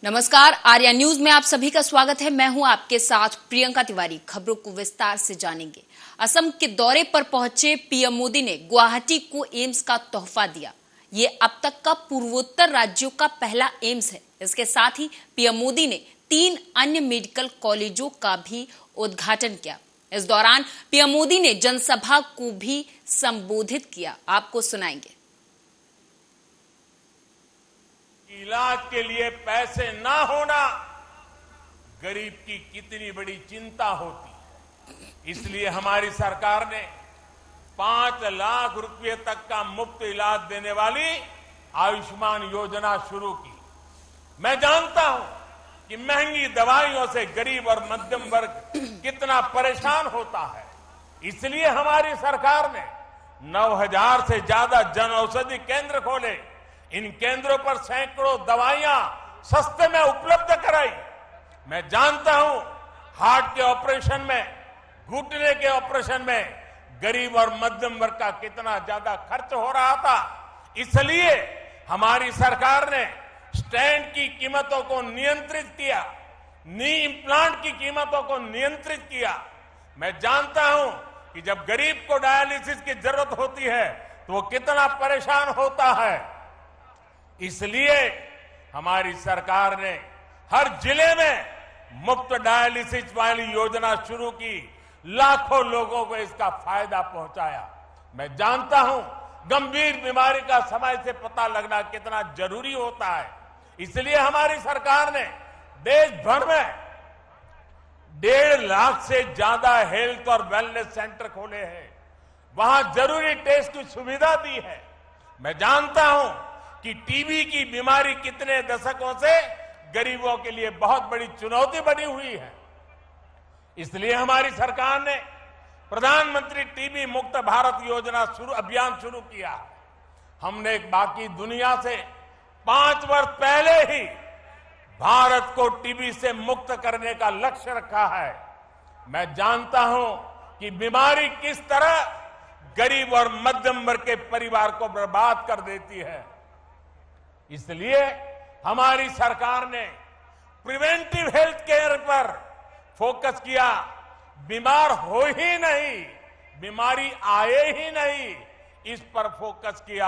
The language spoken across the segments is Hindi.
नमस्कार, आर्या न्यूज में आप सभी का स्वागत है। मैं हूं आपके साथ प्रियंका तिवारी। खबरों को विस्तार से जानेंगे। असम के दौरे पर पहुंचे पीएम मोदी ने गुवाहाटी को एम्स का तोहफा दिया। ये अब तक का पूर्वोत्तर राज्यों का पहला एम्स है। इसके साथ ही पीएम मोदी ने 3 अन्य मेडिकल कॉलेजों का भी उद्घाटन किया। इस दौरान पीएम मोदी ने जनसभा को भी संबोधित किया। आपको सुनाएंगे। इलाज के लिए पैसे ना होना गरीब की कितनी बड़ी चिंता होती। इसलिए हमारी सरकार ने 5 लाख रुपए तक का मुफ्त इलाज देने वाली आयुष्मान योजना शुरू की। मैं जानता हूं कि महंगी दवाइयों से गरीब और मध्यम वर्ग कितना परेशान होता है। इसलिए हमारी सरकार ने 9,000 से ज्यादा जन औषधि केंद्र खोले। इन केंद्रों पर सैकड़ों दवाइयां सस्ते में उपलब्ध कराई। मैं जानता हूं हार्ट के ऑपरेशन में, घुटने के ऑपरेशन में गरीब और मध्यम वर्ग का कितना ज्यादा खर्च हो रहा था। इसलिए हमारी सरकार ने स्टेंट की कीमतों को नियंत्रित किया, नी इम्प्लांट की कीमतों को नियंत्रित किया। मैं जानता हूं कि जब गरीब को डायलिसिस की जरूरत होती है तो वो कितना परेशान होता है। इसलिए हमारी सरकार ने हर जिले में मुफ्त डायलिसिस वाली योजना शुरू की। लाखों लोगों को इसका फायदा पहुंचाया। मैं जानता हूं गंभीर बीमारी का समय से पता लगना कितना जरूरी होता है। इसलिए हमारी सरकार ने देश भर में 1.5 लाख से ज्यादा हेल्थ और वेलनेस सेंटर खोले हैं। वहां जरूरी टेस्ट की सुविधा दी है। मैं जानता हूं कि टीबी की बीमारी कितने दशकों से गरीबों के लिए बहुत बड़ी चुनौती बनी हुई है। इसलिए हमारी सरकार ने प्रधानमंत्री टीबी मुक्त भारत योजना अभियान शुरू किया। हमने बाकी दुनिया से 5 वर्ष पहले ही भारत को टीबी से मुक्त करने का लक्ष्य रखा है। मैं जानता हूं कि बीमारी किस तरह गरीब और मध्यम वर्ग के परिवार को बर्बाद कर देती है। इसलिए हमारी सरकार ने प्रिवेंटिव हेल्थ केयर पर फोकस किया। बीमार हो ही नहीं, बीमारी आए ही नहीं, इस पर फोकस किया।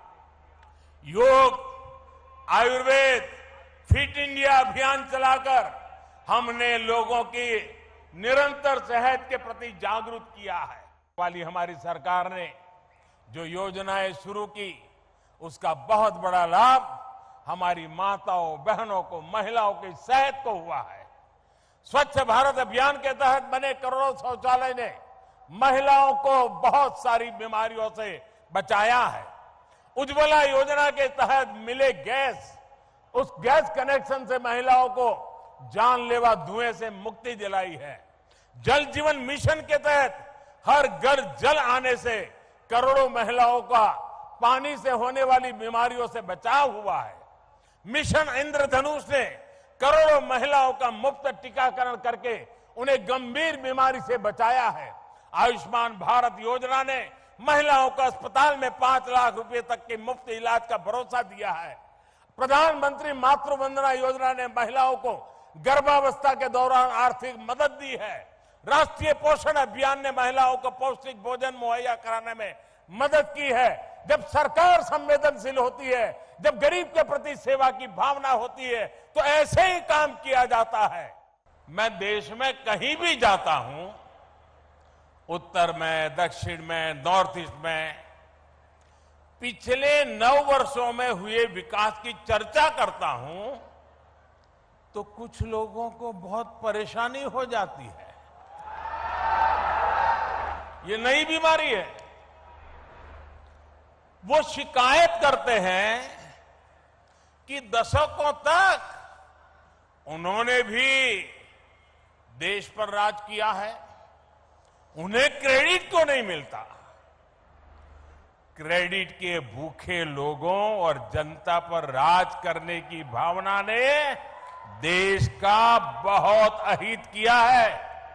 योग, आयुर्वेद, फिट इंडिया अभियान चलाकर हमने लोगों की निरंतर सेहत के प्रति जागरूक किया है। वाली हमारी सरकार ने जो योजनाएं शुरू की उसका बहुत बड़ा लाभ हमारी माताओं, बहनों को, महिलाओं की सेहत को हुआ है। स्वच्छ भारत अभियान के तहत बने करोड़ों शौचालय ने महिलाओं को बहुत सारी बीमारियों से बचाया है। उज्ज्वला योजना के तहत मिले गैस, उस गैस कनेक्शन से महिलाओं को जानलेवा धुएं से मुक्ति दिलाई है। जल जीवन मिशन के तहत हर घर जल आने से करोड़ों महिलाओं का पानी से होने वाली बीमारियों से बचाव हुआ है। मिशन इंद्रधनुष ने करोड़ों महिलाओं का मुफ्त टीकाकरण करके उन्हें गंभीर बीमारी से बचाया है। आयुष्मान भारत योजना ने महिलाओं को अस्पताल में 5 लाख रुपए तक के मुफ्त इलाज का भरोसा दिया है। प्रधानमंत्री मातृ वंदना योजना ने महिलाओं को गर्भावस्था के दौरान आर्थिक मदद दी है। राष्ट्रीय पोषण अभियान ने महिलाओं को पौष्टिक भोजन मुहैया कराने में मदद की है। जब सरकार संवेदनशील होती है, जब गरीब के प्रति सेवा की भावना होती है, तो ऐसे ही काम किया जाता है। मैं देश में कहीं भी जाता हूं, उत्तर में, दक्षिण में, नॉर्थ ईस्ट में, पिछले 9 वर्षों में हुए विकास की चर्चा करता हूं तो कुछ लोगों को बहुत परेशानी हो जाती है। ये नई बीमारी है। वो शिकायत करते हैं कि दशकों तक उन्होंने भी देश पर राज किया है, उन्हें क्रेडिट क्यों नहीं मिलता। क्रेडिट के भूखे लोगों और जनता पर राज करने की भावना ने देश का बहुत अहित किया है।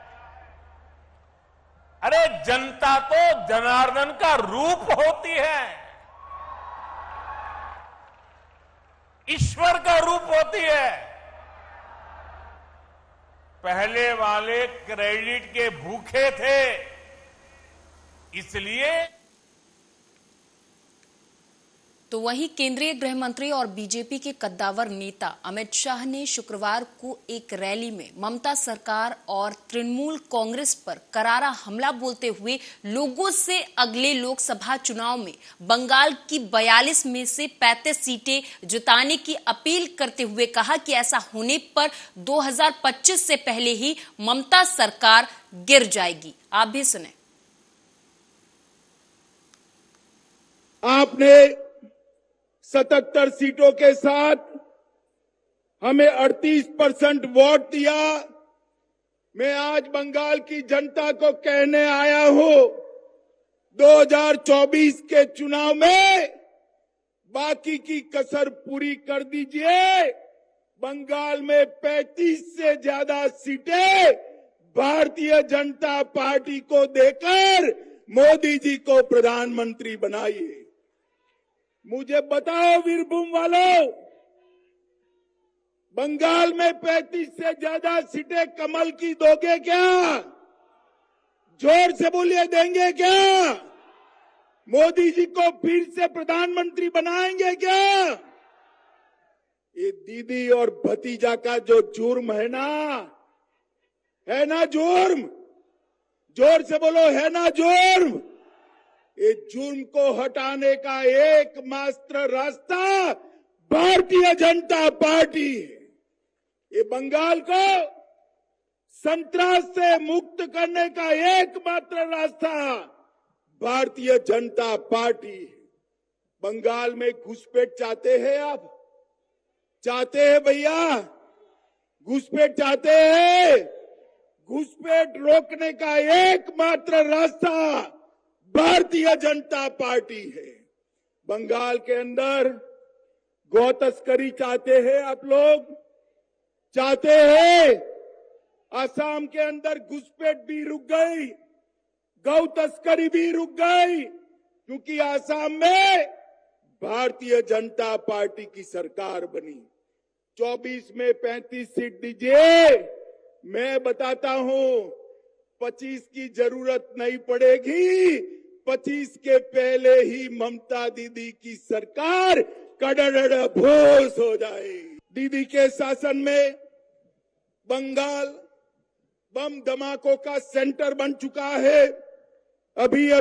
अरे जनता तो जनार्दन का रूप होती है, ईश्वर का रूप होती है। पहले वाले क्रेडिट के भूखे थे, इसलिए। तो वहीं केंद्रीय गृह मंत्री और बीजेपी के कद्दावर नेता अमित शाह ने शुक्रवार को एक रैली में ममता सरकार और तृणमूल कांग्रेस पर करारा हमला बोलते हुए लोगों से अगले लोकसभा चुनाव में बंगाल की 42 में से 35 सीटें जिताने की अपील करते हुए कहा कि ऐसा होने पर 2025 से पहले ही ममता सरकार गिर जाएगी। आप भी सुने। आपने 77 सीटों के साथ हमें 38% वोट दिया। मैं आज बंगाल की जनता को कहने आया हूं, 2024 के चुनाव में बाकी की कसर पूरी कर दीजिए। बंगाल में 35 से ज्यादा सीटें भारतीय जनता पार्टी को देकर मोदी जी को प्रधानमंत्री बनाइए। मुझे बताओ वीरभूम वालों, बंगाल में 35 से ज्यादा सीटें कमल की दोगे क्या? जोर से बोलिए, देंगे क्या? मोदी जी को फिर से प्रधानमंत्री बनाएंगे क्या? ये दीदी और भतीजा का जो जुर्म है ना जुर्म? जोर से बोलो, है ना जुर्म? ये जुर्म को हटाने का एकमात्र रास्ता भारतीय जनता पार्टी है। ये बंगाल को संतरास से मुक्त करने का एकमात्र रास्ता भारतीय जनता पार्टी है। बंगाल में घुसपैठ चाहते हैं आप? चाहते हैं भैया? घुसपैठ चाहते हैं? घुसपैठ रोकने का एकमात्र रास्ता भारतीय जनता पार्टी है। बंगाल के अंदर गौ तस्करी चाहते हैं आप लोग? चाहते हैं? असम के अंदर घुसपैठ भी रुक गई, गौ तस्करी भी रुक गई, क्योंकि असम में भारतीय जनता पार्टी की सरकार बनी। 24 में 35 सीट दीजिए, मैं बताता हूं 25 की जरूरत नहीं पड़ेगी। 25 के पहले ही ममता दीदी की सरकार कड़ड़ भोस हो जाएगी। दीदी के शासन में बंगाल बम धमाकों का सेंटर बन चुका है। अभी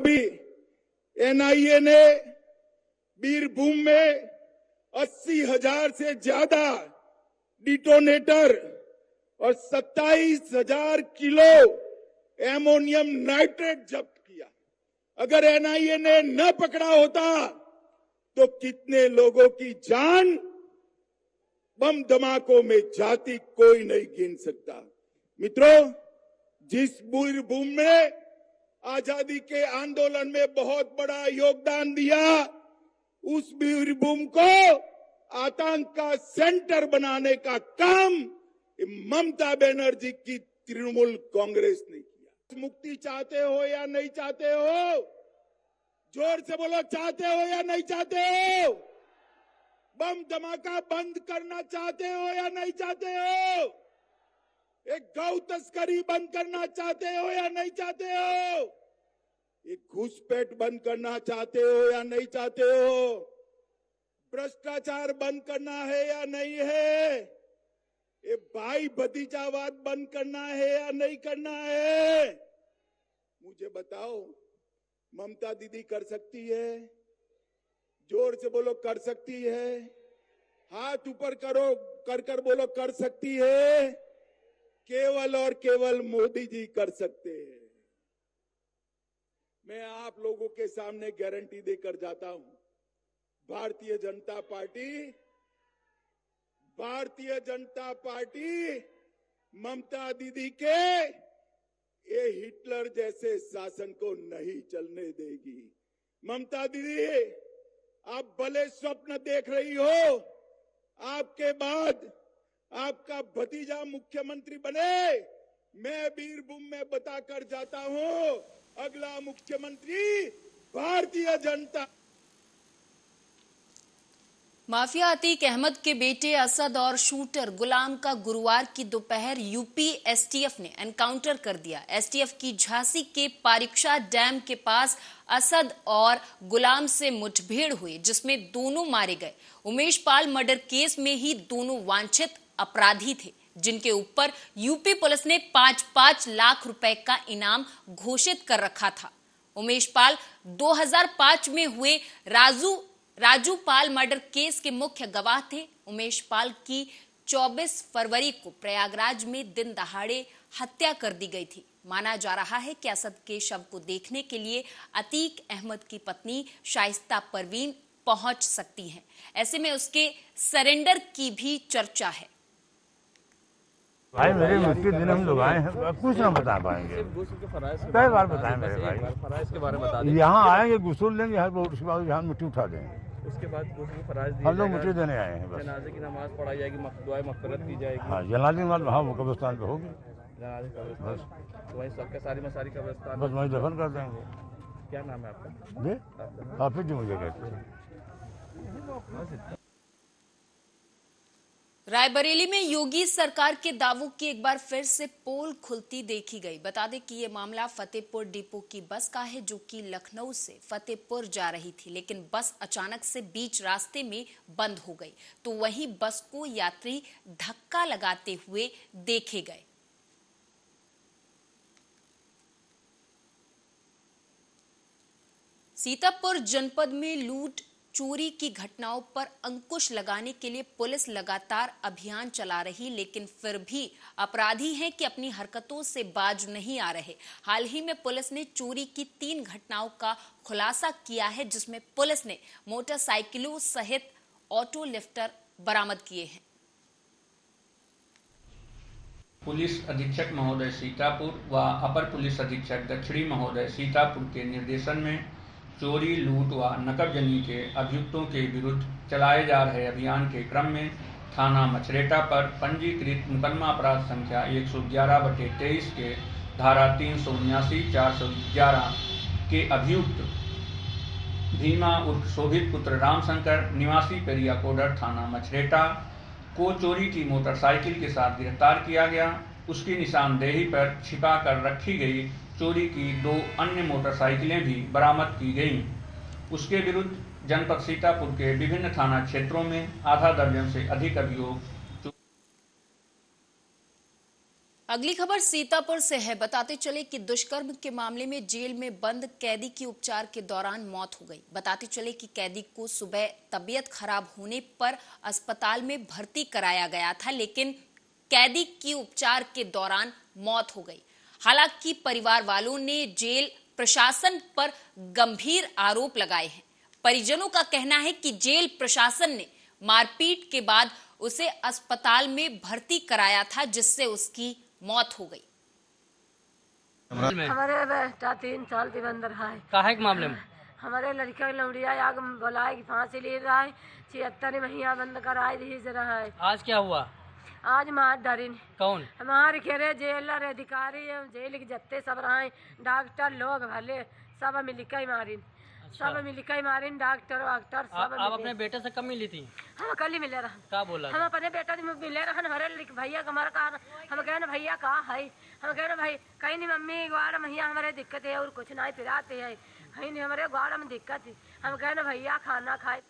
एनआईए ने बीरभूम में 80,000 से ज्यादा डिटोनेटर और 27,000 किलो एमोनियम नाइट्रेट जब्त किया। अगर एनआईए ने न पकड़ा होता तो कितने लोगों की जान बम धमाकों में जाती कोई नहीं गिन सकता। मित्रों, जिस बीरभूम में आजादी के आंदोलन में बहुत बड़ा योगदान दिया, उस बीरभूम को आतंक का सेंटर बनाने का काम ममता बनर्जी की तृणमूल कांग्रेस ने किया। मुक्ति चाहते हो या नहीं चाहते हो? जोर से बोलो, चाहते हो या नहीं चाहते हो? बम धमाका बंद करना चाहते हो या नहीं चाहते हो? एक गौ तस्करी बंद करना चाहते हो या नहीं चाहते हो? एक घुसपैठ बंद करना चाहते हो या नहीं चाहते हो? भ्रष्टाचार बंद करना है या नहीं है? ये भाई भतीजावाद बंद करना है या नहीं करना है? मुझे बताओ, ममता दीदी कर सकती है? जोर से बोलो, कर सकती है? हाथ ऊपर करो, कर बोलो, कर सकती है? केवल और केवल मोदी जी कर सकते हैं। मैं आप लोगों के सामने गारंटी देकर जाता हूं, भारतीय जनता पार्टी ममता दीदी के ये हिटलर जैसे शासन को नहीं चलने देगी। ममता दीदी, आप भले स्वप्न देख रही हो आपके बाद आपका भतीजा मुख्यमंत्री बने। मैं बीरभूम में बताकर जाता हूं, अगला मुख्यमंत्री भारतीय जनता। माफिया अतीक अहमद के बेटे असद और शूटर गुलाम का गुरुवार की दोपहर यूपी एसटीएफ ने एनकाउंटर कर दिया। एसटीएफ की झांसी के पारीक्षा डैम के पास असद और गुलाम से मुठभेड़ हुई, जिसमें दोनों मारे गए। उमेश पाल मर्डर केस में ही दोनों वांछित अपराधी थे, जिनके ऊपर यूपी पुलिस ने 5-5 लाख रुपए का इनाम घोषित कर रखा था। उमेश पाल 2005 में हुए राजू पाल मर्डर केस के मुख्य गवाह थे। उमेश पाल की 24 फरवरी को प्रयागराज में दिन दहाड़े हत्या कर दी गई थी। माना जा रहा है कि असद के शव को देखने के लिए अतीक अहमद की पत्नी शाइस्ता परवीन पहुंच सकती हैं। ऐसे में उसके सरेंडर की भी चर्चा है। भाई मेरे मुश्किल दिन हम लोग आए हैं, कुछ ना बता पाएंगे। कई बार बताएं मेरे भाई, इसके बारे में बता दें। यहाँ आएंगे गुसूल लेंगे, उसके बाद यहाँ मिट्टी उठा देंगे। उसके बाद फराइज हम लोग मिट्टी देने आए हैं बस। जनाजे की नमाज पढ़ाई जाएगी, दुआए मग़फ़िरत की जाएगी। हाँ, जनाजे की नमाज हाँ कब्रिस्तान पे होगी। जनाजे कब्रिस्तान तो वहीं सबके सारी मसारी कब्रिस्तान बस वहीं दफन कर देंगे। क्या नाम है आपका? जी हाफिज जी मुझे कहते हैं। रायबरेली में योगी सरकार के दावों की एक बार फिर से पोल खुलती देखी गई। बता दें कि ये मामला फतेहपुर डिपो की बस का है, जो कि लखनऊ से फतेहपुर जा रही थी, लेकिन बस अचानक से बीच रास्ते में बंद हो गई। तो वहीं बस को यात्री धक्का लगाते हुए देखे गए। सीतापुर जनपद में लूट चोरी की घटनाओं पर अंकुश लगाने के लिए पुलिस लगातार अभियान चला रही, लेकिन फिर भी अपराधी हैं कि अपनी हरकतों से बाज नहीं आ रहे। हाल ही में पुलिस ने चोरी की 3 घटनाओं का खुलासा किया है, जिसमें पुलिस ने मोटरसाइकिलों सहित ऑटो लिफ्टर बरामद किए हैं। पुलिस अधीक्षक महोदय सीतापुर व अपर पुलिस अधीक्षक दक्षिणी महोदय सीतापुर के निर्देशन में चोरी, लूट व नकबजनी के अभियुक्तों के विरुद्ध चलाए जा रहे अभियान के क्रम में थाना मछरेटा पर पंजीकृत मुकदमा अपराध संख्या 111/23 के धारा 379-411 के अभियुक्त भीमा उर्फ शोभित पुत्र रामशंकर निवासी पेरिया कोडर थाना मछरेटा को चोरी की मोटरसाइकिल के साथ गिरफ्तार किया गया। उसकी निशानदेही पर छिपा कर रखी गई चोरी की 2 अन्य मोटरसाइकिलें भी बरामद की गईं। उसके विरुद्ध जनपद सीतापुर के विभिन्न थाना क्षेत्रों में आधा दर्जन से अधिक अभियोग। अगली खबर सीतापुर से है। बताते चले कि दुष्कर्म के मामले में जेल में बंद कैदी की उपचार के दौरान मौत हो गई। बताते चले कि कैदी को सुबह तबीयत खराब होने पर अस्पताल में भर्ती कराया गया था, लेकिन कैदी की उपचार के दौरान मौत हो गई। हालांकि परिवार वालों ने जेल प्रशासन पर गंभीर आरोप लगाए हैं। परिजनों का कहना है कि जेल प्रशासन ने मारपीट के बाद उसे अस्पताल में भर्ती कराया था, जिससे उसकी मौत हो गई। हमारे बेटा 3 साल के अंदर है। काहे के मामले में? हमारे लड़का लौड़िया आग बुलाए की फांसी ले रहा है, 76 महीना बंद कराए रहा है। आज क्या हुआ? आज मार डरिन। कौन? हमारे खेरे जेलर अधिकारी जेल के जत्ते सब रहे, डॉक्टर लोग भले सब मिलकर मारिन। अच्छा। सब मिलकर मारिन, डॉक्टर वाक्टर सब। आप अपने बेटे से कब मिली थी? हम कल ही मिले रहा। क्या बोला? हम अपने बेटा से मिले रहा। हमारे भैया का हमारा कहा, हम कहे ना भैया कहा है, हम कहे ना भाई कहीं नहीं मम्मी ग्वाड़ा भैया हमारे दिक्कत है और कुछ नहीं फिराते है, कहीं नहीं हमारे ग्वाड़ा में दिक्कत है। हम कहे ना भैया खाना खाए।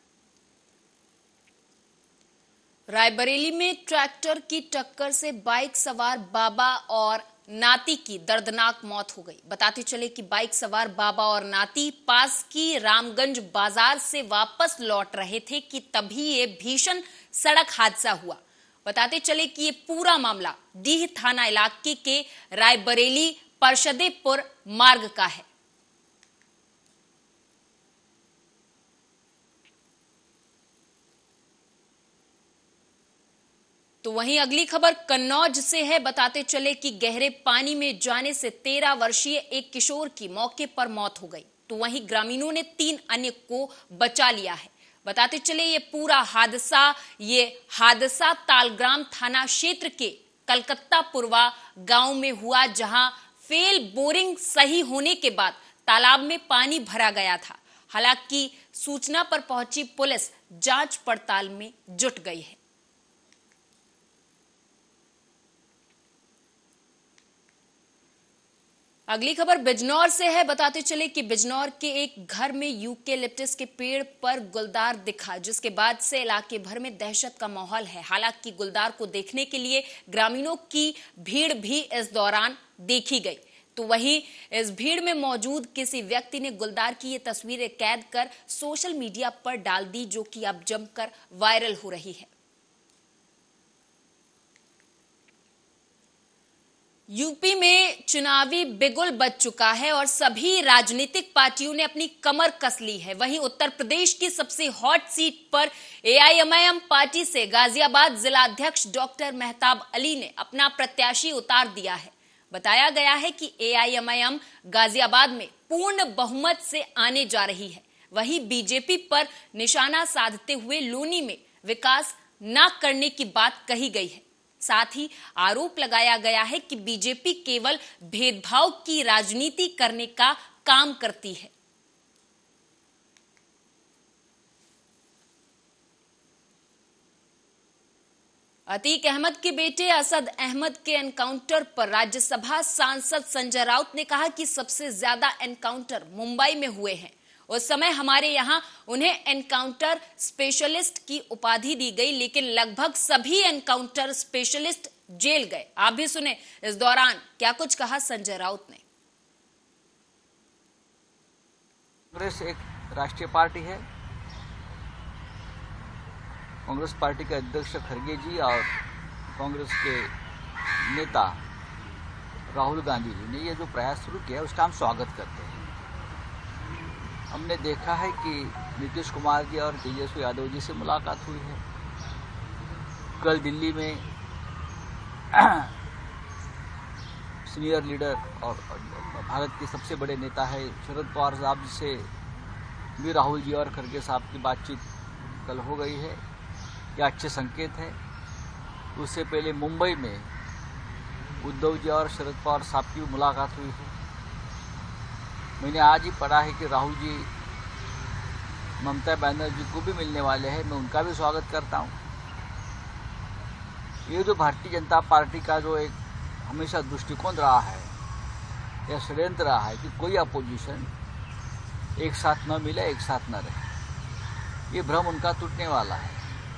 रायबरेली में ट्रैक्टर की टक्कर से बाइक सवार बाबा और नाती की दर्दनाक मौत हो गई। बताते चले कि बाइक सवार बाबा और नाती पास की रामगंज बाजार से वापस लौट रहे थे कि तभी ये भीषण सड़क हादसा हुआ। बताते चले कि ये पूरा मामला डीह थाना इलाके के रायबरेली परशदेपुर मार्ग का है। तो वहीं अगली खबर कन्नौज से है। बताते चले कि गहरे पानी में जाने से 13 वर्षीय एक किशोर की मौके पर मौत हो गई। तो वहीं ग्रामीणों ने 3 अन्य को बचा लिया है। बताते चले ये पूरा हादसा तालग्राम थाना क्षेत्र के कलकत्ता पुरवा गांव में हुआ, जहां फेल बोरिंग सही होने के बाद तालाब में पानी भरा गया था। हालांकि सूचना पर पहुंची पुलिस जांच पड़ताल में जुट गई है। अगली खबर बिजनौर से है। बताते चले कि बिजनौर के एक घर में यूकेलिप्टस के पेड़ पर गुलदार दिखा, जिसके बाद से इलाके भर में दहशत का माहौल है। हालांकि गुलदार को देखने के लिए ग्रामीणों की भीड़ भी इस दौरान देखी गई, तो वहीं इस भीड़ में मौजूद किसी व्यक्ति ने गुलदार की ये तस्वीरें कैद कर सोशल मीडिया पर डाल दी, जो कि अब जमकर वायरल हो रही है। यूपी में चुनावी बिगुल बज चुका है और सभी राजनीतिक पार्टियों ने अपनी कमर कस ली है। वहीं उत्तर प्रदेश की सबसे हॉट सीट पर एआईएमआईएम पार्टी से गाजियाबाद जिलाध्यक्ष डॉक्टर मेहताब अली ने अपना प्रत्याशी उतार दिया है। बताया गया है कि एआईएमआईएम गाजियाबाद में पूर्ण बहुमत से आने जा रही है। वहीं बीजेपी पर निशाना साधते हुए लोनी में विकास न करने की बात कही गई है। साथ ही आरोप लगाया गया है कि बीजेपी केवल भेदभाव की राजनीति करने का काम करती है। अतीक अहमद के बेटे असद अहमद के एनकाउंटर पर राज्यसभा सांसद संजय राउत ने कहा कि सबसे ज्यादा एनकाउंटर मुंबई में हुए हैं। उस समय हमारे यहां उन्हें एनकाउंटर स्पेशलिस्ट की उपाधि दी गई, लेकिन लगभग सभी एनकाउंटर स्पेशलिस्ट जेल गए। आप भी सुने इस दौरान क्या कुछ कहा संजय राउत ने। कांग्रेस एक राष्ट्रीय पार्टी है। कांग्रेस पार्टी के अध्यक्ष खड़गे जी और कांग्रेस के नेता राहुल गांधी जी ने ये जो प्रयास शुरू किया उसका हम स्वागत करते हैं। हमने देखा है कि नीतीश कुमार जी और तेजस्वी यादव जी से मुलाकात हुई है। कल दिल्ली में सीनियर लीडर और भारत के सबसे बड़े नेता है शरद पवार साहब जी से भी राहुल जी और खड़गे साहब की बातचीत कल हो गई है। यह अच्छे संकेत है। उससे पहले मुंबई में उद्धव जी और शरद पवार साहब की मुलाकात हुई है। मैंने आज ही पढ़ा है कि राहुल जी ममता बनर्जी को भी मिलने वाले हैं। मैं उनका भी स्वागत करता हूं। ये जो भारतीय जनता पार्टी का जो एक हमेशा दृष्टिकोण रहा है या षड्यंत्र रहा है कि कोई अपोजिशन एक साथ न मिले, एक साथ न रहे, ये भ्रम उनका टूटने वाला है।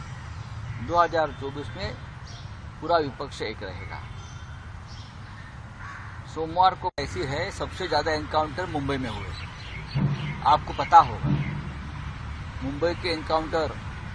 2024 में पूरा विपक्ष एक रहेगा। सोमवार को ऐसी है सबसे ज्यादा एनकाउंटर मुंबई में हुए। आपको पता होगा मुंबई के एनकाउंटर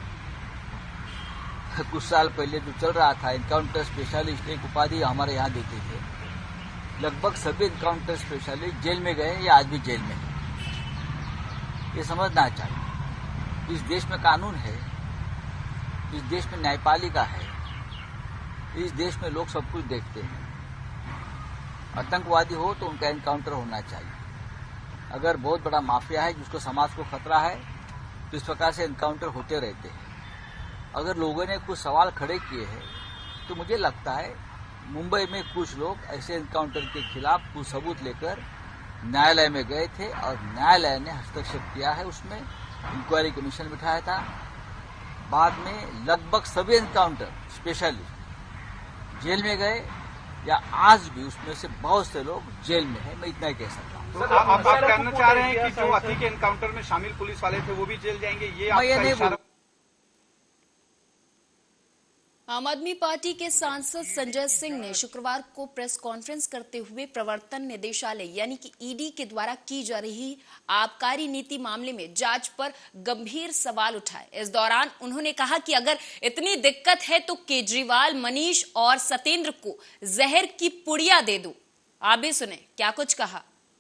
कुछ साल पहले जो चल रहा था, एनकाउंटर स्पेशलिस्ट एक उपाधि हमारे यहाँ देते थे। लगभग सभी एनकाउंटर स्पेशलिस्ट जेल में गए या आज भी जेल में हैं। ये समझना चाहिए। इस देश में कानून है, इस देश में न्यायपालिका है, इस देश में लोग सब कुछ देखते हैं। आतंकवादी हो तो उनका एनकाउंटर होना चाहिए। अगर बहुत बड़ा माफिया है जिसको समाज को खतरा है तो इस प्रकार से एनकाउंटर होते रहते हैं। अगर लोगों ने कुछ सवाल खड़े किए हैं तो मुझे लगता है मुंबई में कुछ लोग ऐसे एनकाउंटर के खिलाफ कुछ सबूत लेकर न्यायालय में गए थे और न्यायालय ने हस्तक्षेप किया है। उसमें इंक्वायरी कमीशन बिठाया था। बाद में लगभग सभी एनकाउंटर स्पेशलिस्ट जेल में गए या आज भी उसमें से बहुत से लोग जेल में हैं। मैं इतना ही कह सकता हूँ। सर, आप कहना चाह रहे हैं कि जो अतीक के एनकाउंटर में शामिल पुलिस वाले थे वो भी जेल जाएंगे, ये आपका इशारा? आम आदमी पार्टी के सांसद संजय सिंह ने शुक्रवार को प्रेस कॉन्फ्रेंस करते हुए प्रवर्तन निदेशालय यानी कि ईडी के द्वारा की जा रही आबकारी नीति मामले में जांच पर गंभीर सवाल उठाए। इस दौरान उन्होंने कहा कि अगर इतनी दिक्कत है तो केजरीवाल, मनीष और सत्येंद्र को जहर की पुड़िया दे दो। आप भी सुने क्या कुछ कहा।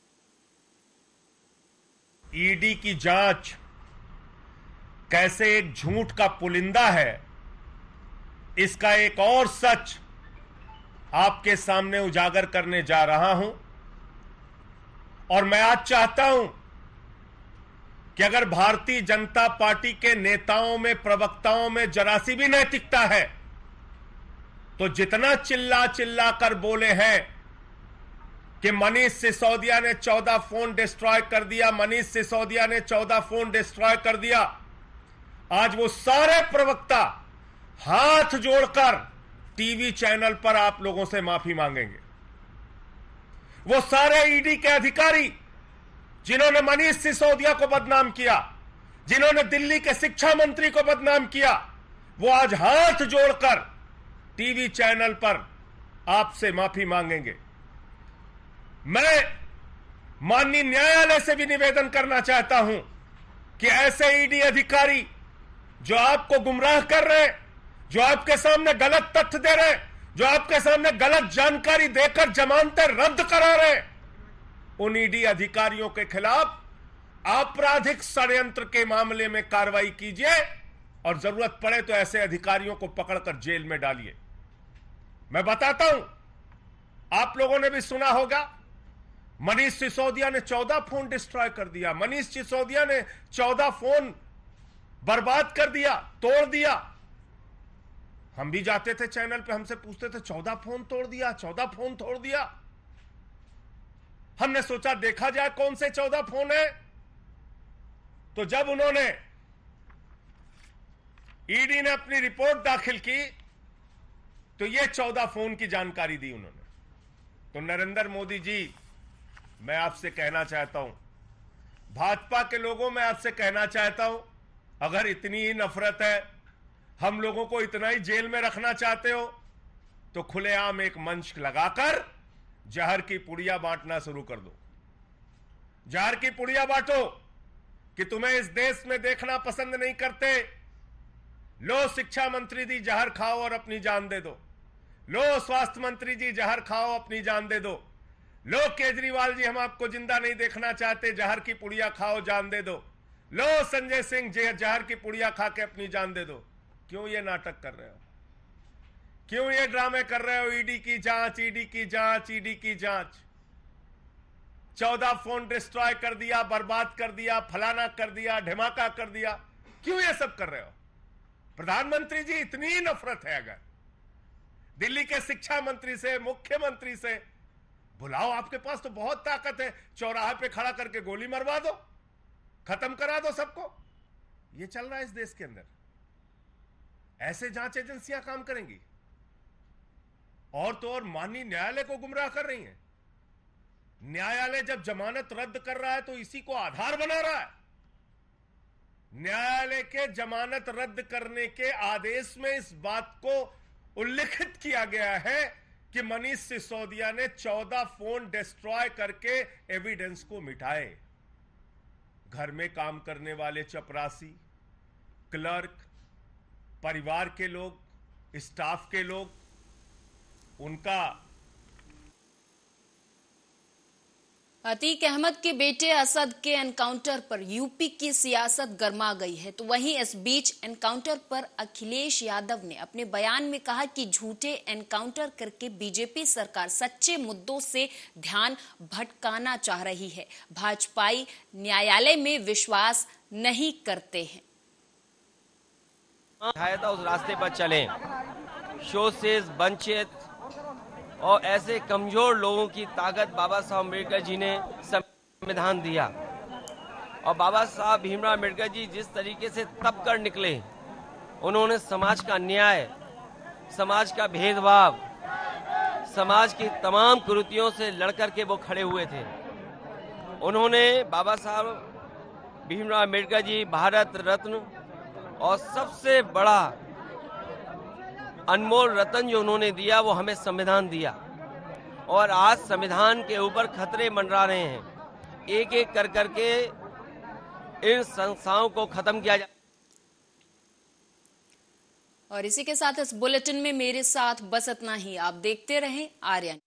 ईडी की जांच कैसे एक झूठ का पुलिंदा है, इसका एक और सच आपके सामने उजागर करने जा रहा हूं। और मैं आज चाहता हूं कि अगर भारतीय जनता पार्टी के नेताओं में, प्रवक्ताओं में जरा सी भी नैतिकता है तो जितना चिल्ला चिल्ला कर बोले हैं कि मनीष सिसोदिया ने 14 फोन डिस्ट्रॉय कर दिया, मनीष सिसोदिया ने 14 फोन डिस्ट्रॉय कर दिया, आज वो सारे प्रवक्ता हाथ जोड़कर टीवी चैनल पर आप लोगों से माफी मांगेंगे। वो सारे ईडी के अधिकारी जिन्होंने मनीष सिसोदिया को बदनाम किया, जिन्होंने दिल्ली के शिक्षा मंत्री को बदनाम किया, वो आज हाथ जोड़कर टीवी चैनल पर आपसे माफी मांगेंगे। मैं माननीय न्यायालय से भी निवेदन करना चाहता हूं कि ऐसे ईडी अधिकारी जो आपको गुमराह कर रहे हैं, जो आपके सामने गलत तथ्य दे रहे हैं, जो आपके सामने गलत जानकारी देकर जमानतें रद्द करा रहे हैं, उन ईडी अधिकारियों के खिलाफ आपराधिक षड्यंत्र के मामले में कार्रवाई कीजिए और जरूरत पड़े तो ऐसे अधिकारियों को पकड़कर जेल में डालिए। मैं बताता हूं, आप लोगों ने भी सुना होगा, मनीष सिसोदिया ने 14 फोन डिस्ट्रॉय कर दिया। मनीष सिसोदिया ने 14 फोन बर्बाद कर दिया, तोड़ दिया। हम भी जाते थे चैनल पे, हमसे पूछते थे 14 फोन तोड़ दिया, 14 फोन तोड़ दिया। हमने सोचा देखा जाए कौन से 14 फोन है। तो जब उन्होंने ईडी ने अपनी रिपोर्ट दाखिल की तो ये 14 फोन की जानकारी दी उन्होंने। तो नरेंद्र मोदी जी, मैं आपसे कहना चाहता हूं, भाजपा के लोगों में आपसे कहना चाहता हूं, अगर इतनी ही नफरत है, हम लोगों को इतना ही जेल में रखना चाहते हो, तो खुलेआम एक मंच लगाकर जहर की पुड़िया बांटना शुरू कर दो। जहर की पुड़िया बांटो कि तुम्हें इस देश में देखना पसंद नहीं करते। लो शिक्षा मंत्री जी जहर खाओ और अपनी जान दे दो। लो स्वास्थ्य मंत्री जी जहर खाओ, अपनी जान दे दो। लो केजरीवाल जी, हम आपको जिंदा नहीं देखना चाहते, जहर की पुड़िया खाओ, जान दे दो। लो संजय सिंह, जहर की पुड़िया खा के अपनी जान दे दो। क्यों ये नाटक कर रहे हो? क्यों ये ड्रामे कर रहे हो? ईडी की जांच, ईडी की जांच, ईडी की जांच। 14 फोन डिस्ट्रॉय कर दिया, बर्बाद कर दिया, फलाना कर दिया, ढिमाका कर दिया। क्यों ये सब कर रहे हो? प्रधानमंत्री जी, इतनी ही नफरत है अगर दिल्ली के शिक्षा मंत्री से, मुख्यमंत्री से, बुलाओ, आपके पास तो बहुत ताकत है, चौराहे पे खड़ा करके गोली मरवा दो, खत्म करा दो सबको। ये चल रहा है इस देश के अंदर। ऐसे जांच एजेंसियां काम करेंगी और तो और माननीय न्यायालय को गुमराह कर रही हैं। न्यायालय जब जमानत रद्द कर रहा है तो इसी को आधार बना रहा है। न्यायालय के जमानत रद्द करने के आदेश में इस बात को उल्लिखित किया गया है कि मनीष सिसोदिया ने 14 फोन डिस्ट्रॉय करके एविडेंस को मिटाए। घर में काम करने वाले चपरासी, क्लर्क, परिवार के लोग, स्टाफ के लोग, उनका। अतीक अहमद के बेटे असद के एनकाउंटर पर यूपी की सियासत गर्मा गई है, तो वहीं इस बीच एनकाउंटर पर अखिलेश यादव ने अपने बयान में कहा कि झूठे एनकाउंटर करके बीजेपी सरकार सच्चे मुद्दों से ध्यान भटकाना चाह रही है। भाजपाई न्यायालय में विश्वास नहीं करते हैं। उस रास्ते पर चलें, शोषित, वंचित और ऐसे कमजोर लोगों की ताकत बाबा साहब अम्बेडकर जी ने संविधान दिया। और बाबा साहब भीमराव अम्बेडकर जी जिस तरीके से तप कर निकले, उन्होंने समाज का न्याय, समाज का भेदभाव, समाज की तमाम कुरीतियों से लड़कर के वो खड़े हुए थे। उन्होंने, बाबा साहब भीमराव अम्बेडकर जी, भारत रत्न और सबसे बड़ा अनमोल रतन जो उन्होंने दिया वो हमें संविधान दिया। और आज संविधान के ऊपर खतरे मंडरा रहे हैं। एक एक कर करके इन संस्थाओं को खत्म किया जाए। और इसी के साथ इस बुलेटिन में मेरे साथ बस इतना ही। आप देखते रहें आर्यन।